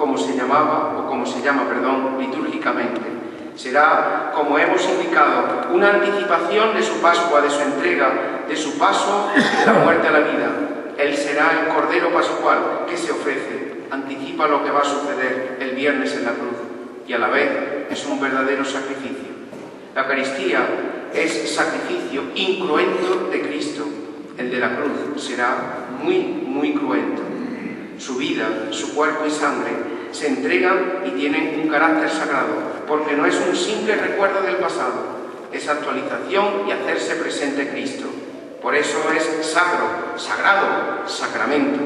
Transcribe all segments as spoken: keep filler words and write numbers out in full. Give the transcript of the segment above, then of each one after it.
como se llamaba, o como se llama, perdón, litúrgicamente. Será, como hemos indicado, una anticipación de su Pascua, de su entrega, de su paso de la muerte a la vida. Él será el Cordero Pascual que se ofrece, anticipa lo que va a suceder el viernes en la cruz y a la vez es un verdadero sacrificio. La Eucaristía es sacrificio incruento de Cristo. El de la cruz será muy, muy cruento. Su vida, su cuerpo y sangre se entregan y tienen un carácter sagrado, porque no es un simple recuerdo del pasado, es actualización y hacerse presente Cristo. Por eso es sacro, sagrado, sacramento.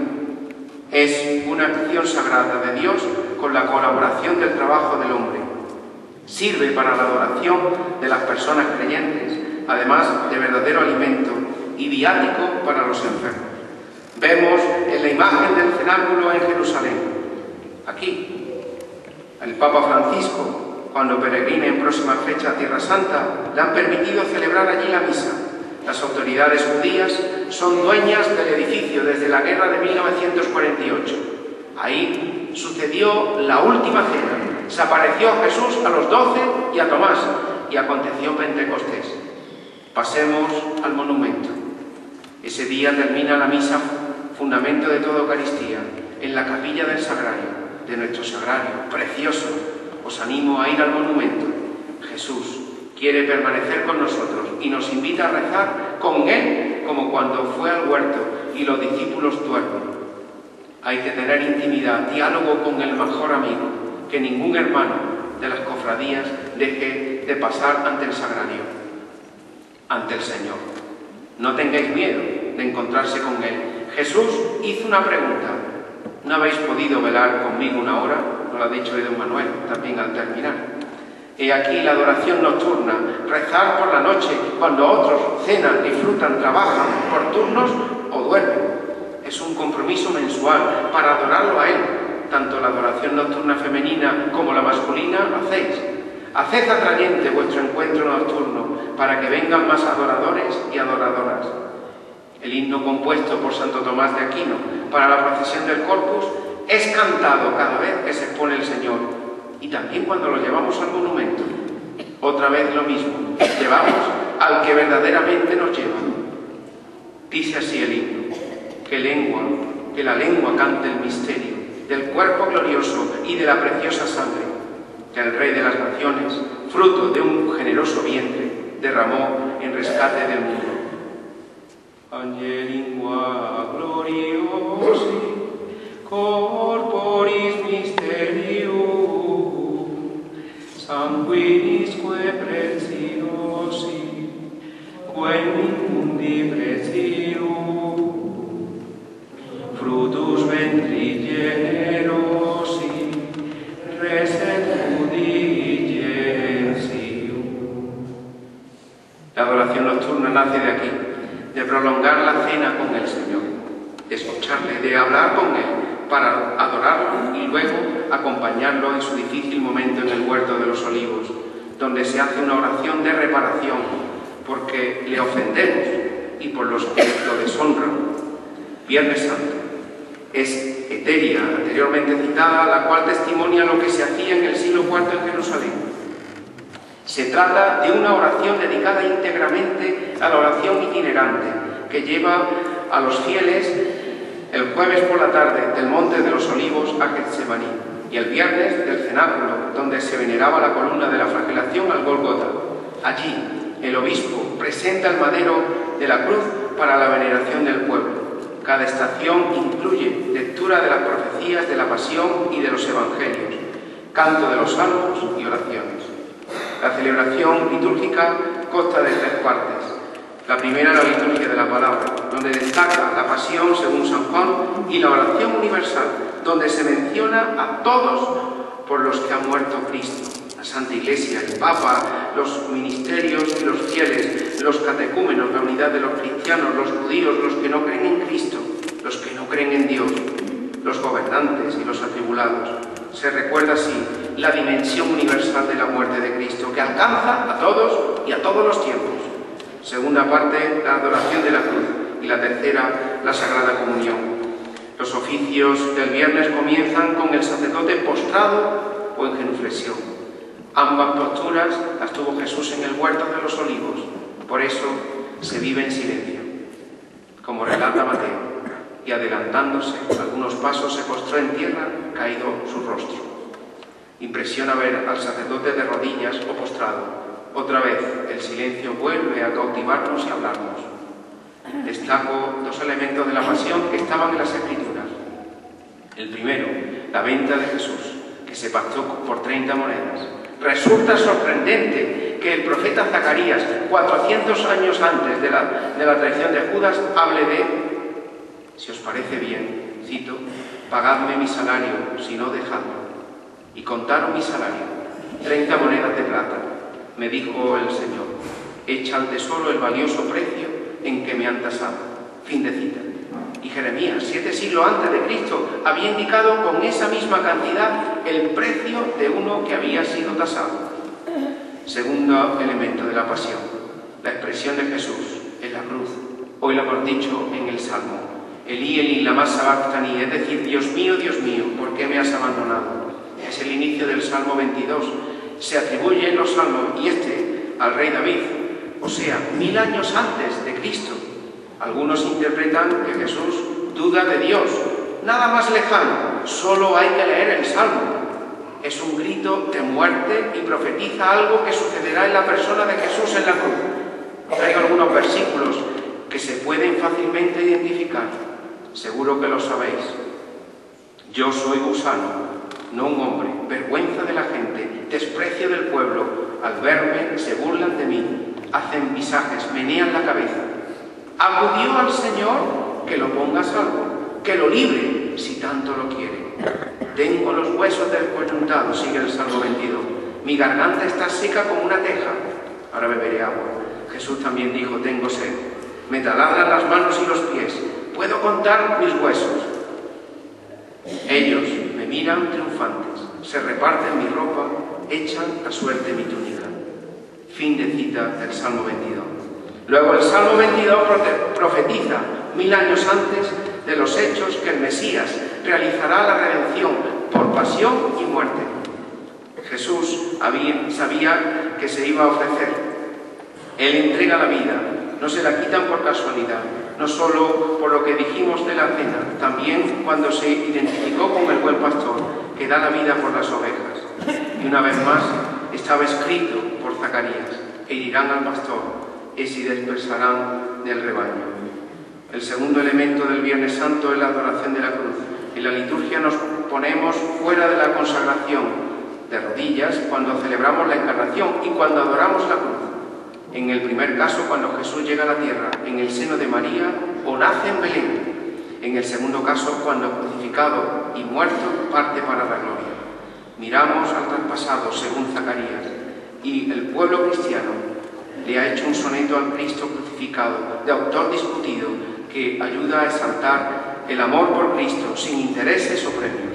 Es una acción sagrada de Dios con la colaboración del trabajo del hombre. Sirve para la adoración de las personas creyentes, además de verdadero alimento y viático para los enfermos. Vemos en la imagen del cenáculo en Jerusalén, aquí, el Papa Francisco, cuando peregrine en próxima fecha a Tierra Santa, le han permitido celebrar allí la misa. Las autoridades judías son dueñas del edificio desde la guerra de mil novecientos cuarenta y ocho. Ahí sucedió la última cena. Se apareció a Jesús a los doce y a Tomás, y aconteció Pentecostés. Pasemos al monumento. Ese día termina la misa, fundamento de toda Eucaristía, en la capilla del Sagrario, de nuestro Sagrario, precioso. Os animo a ir al monumento. Jesús quiere permanecer con nosotros y nos invita a rezar con Él como cuando fue al huerto y los discípulos duermen. Hay que tener intimidad, diálogo con el mejor amigo, que ningún hermano de las cofradías deje de pasar ante el Sagrario, ante el Señor. No tengáis miedo de encontrarse con Él. Jesús hizo una pregunta. ¿No habéis podido velar conmigo una hora? Nos lo ha dicho don Manuel también al terminar. He aquí la adoración nocturna, rezar por la noche, cuando otros cenan, disfrutan, trabajan por turnos o duermen. Es un compromiso mensual para adorarlo a Él. Tanto la adoración nocturna femenina como la masculina hacéis. Haced atrayente vuestro encuentro nocturno para que vengan más adoradores y adoradoras. El himno compuesto por Santo Tomás de Aquino para la procesión del Corpus es cantado cada vez que se expone el Señor y también cuando lo llevamos al monumento. Otra vez lo mismo, llevamos al que verdaderamente nos lleva. Dice así el himno: que lengua, que la lengua cante el misterio del cuerpo glorioso y de la preciosa sangre que el Rey de las Naciones, fruto de un generoso vientre, derramó en rescate del mundo. Angelingua gloriosi, corporis mysterium, sanguinisque preciosi, quem mundi precium, frutus ventri generosi, reset udigentium. La adoración nocturna nace de aquí, de prolongar la cena con el Señor, de escucharle, de hablar con Él, para adorarlo y luego acompañarlo en su difícil momento en el huerto de los olivos, donde se hace una oración de reparación, porque le ofendemos y por los que lo deshonran. Viernes Santo es Eteria, anteriormente citada, la cual testimonia lo que se hacía en el siglo cuarto en Jerusalén. Se trata de una oración dedicada íntegramente a la oración itinerante, que lleva a los fieles el jueves por la tarde del Monte de los Olivos a Getsemaní y el viernes del cenáculo, donde se veneraba la columna de la flagelación al Gólgota. Allí el obispo presenta el madero de la cruz para la veneración del pueblo. Cada estación incluye lectura de las profecías de la pasión y de los evangelios, canto de los salmos y oraciones. La celebración litúrgica consta de tres partes. La primera, la liturgia de la palabra, donde destaca la pasión según San Juan, y la oración universal, donde se menciona a todos por los que ha muerto Cristo. La Santa Iglesia, el Papa, los ministerios y los fieles, los catecúmenos, la unidad de los cristianos, los judíos, los que no creen en Cristo, los que no creen en Dios, los gobernantes y los atribulados. Se recuerda así la dimensión universal de la muerte de Cristo, que alcanza a todos y a todos los tiempos. Segunda parte, la adoración de la cruz, y la tercera, la Sagrada Comunión. Los oficios del viernes comienzan con el sacerdote postrado postrado o en genuflexión. Ambas posturas las tuvo Jesús en el huerto de los Olivos. Por eso se vive en silencio, como relata Mateo. Y adelantándose algunos pasos se postró en tierra, caído su rostro. Impresiona ver al sacerdote de rodillas o postrado. Otra vez el silencio vuelve a cautivarnos y hablarnos. Destaco dos elementos de la pasión que estaban en las Escrituras. El primero, la venta de Jesús, que se pactó por treinta monedas. Resulta sorprendente que el profeta Zacarías, cuatrocientos años antes de la, de la traición de Judas, hable de: si os parece bien, cito, pagadme mi salario, si no dejadlo. Y contaron mi salario, treinta monedas de plata. Me dijo el Señor: echa al tesoro el valioso precio en que me han tasado. Fin de cita. Y Jeremías, siete siglos antes de Cristo, había indicado con esa misma cantidad el precio de uno que había sido tasado. Segundo elemento de la pasión, la expresión de Jesús en la cruz. Hoy lo hemos dicho en el Salmo: Elí, Elí, lama sabactani, es decir, Dios mío, Dios mío, ¿por qué me has abandonado? Es el inicio del Salmo veintidós. Se atribuye en los salmos, y este, al rey David, o sea, mil años antes de Cristo. Algunos interpretan que Jesús duda de Dios. Nada más lejano, solo hay que leer el Salmo. Es un grito de muerte y profetiza algo que sucederá en la persona de Jesús en la cruz. Traigo algunos versículos que se pueden fácilmente identificar. Seguro que lo sabéis. Yo soy gusano, no un hombre, vergüenza de la gente, desprecio del pueblo. Al verme se burlan de mí, hacen visajes, menean la cabeza. Acudió al Señor que lo ponga a salvo, que lo libre si tanto lo quiere. Tengo los huesos descoyuntados, sigue el Salmo veintidós. Mi garganta está seca como una teja. Ahora beberé agua. Jesús también dijo: tengo sed. Me taladran las manos y los pies. Puedo contar mis huesos. Ellos me miran triunfantes, se reparten mi ropa, echan a suerte mi túnica. Fin de cita del Salmo veintidós. Luego el Salmo veintidós profetiza mil años antes de los hechos que el Mesías realizará la redención por pasión y muerte. Jesús había, sabía que se iba a ofrecer. Él entrega la vida, no se la quitan por casualidad, no solo por lo que dijimos de la cena, también cuando se identificó con el buen pastor, que da la vida por las ovejas. Y una vez más estaba escrito por Zacarías: herirán al pastor y se dispersarán del rebaño. El segundo elemento del Viernes Santo es la adoración de la cruz. En la liturgia nos ponemos fuera de la consagración, de rodillas, cuando celebramos la encarnación y cuando adoramos la cruz. En el primer caso, cuando Jesús llega a la tierra, en el seno de María, o nace en Belén. En el segundo caso, cuando crucificado y muerto, parte para la gloria. Miramos al traspasado, según Zacarías, y el pueblo cristiano le ha hecho un soneto al Cristo crucificado, de autor discutido, que ayuda a exaltar el amor por Cristo, sin intereses o premios.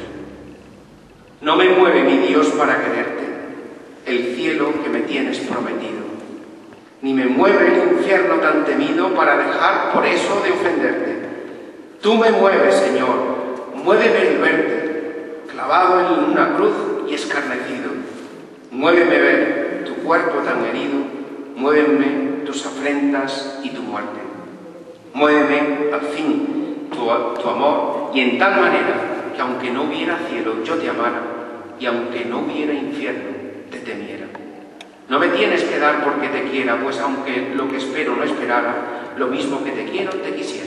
No me mueve mi Dios para quererte, el cielo que me tienes prometido, ni me mueve el infierno tan temido para dejar por eso de ofenderte. Tú me mueves, Señor, muéveme el verte, clavado en una cruz y escarnecido. Muéveme ver tu cuerpo tan herido, muéveme tus afrentas y tu muerte. Muéveme, al fin, tu, tu amor, y en tal manera que aunque no hubiera cielo, yo te amara, y aunque no hubiera infierno, te temiera. No me tienes que dar porque te quiera, pues aunque lo que espero no esperara, lo mismo que te quiero, te quisiera.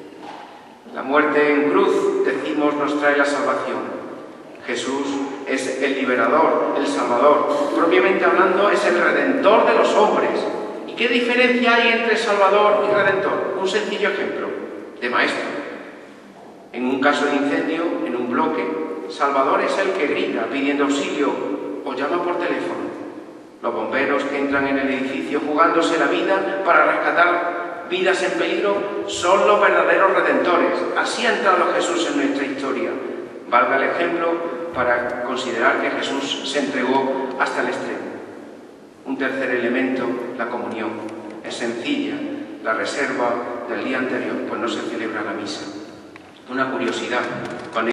La muerte en cruz, decimos, nos trae la salvación. Jesús es el liberador, el salvador. Propiamente hablando, es el redentor de los hombres. ¿Y qué diferencia hay entre salvador y redentor? Un sencillo ejemplo de maestro. En un caso de incendio, en un bloque, salvador es el que grita pidiendo auxilio o llama por teléfono. Los bomberos que entran en el edificio jugándose la vida para rescatar vidas en peligro son los verdaderos redentores. Así ha entrado Jesús en nuestra historia. Valga el ejemplo para considerar que Jesús se entregó hasta el extremo. Un tercer elemento, la comunión. Es sencilla, la reserva del día anterior, pues no se celebra la misa. Una curiosidad, cuando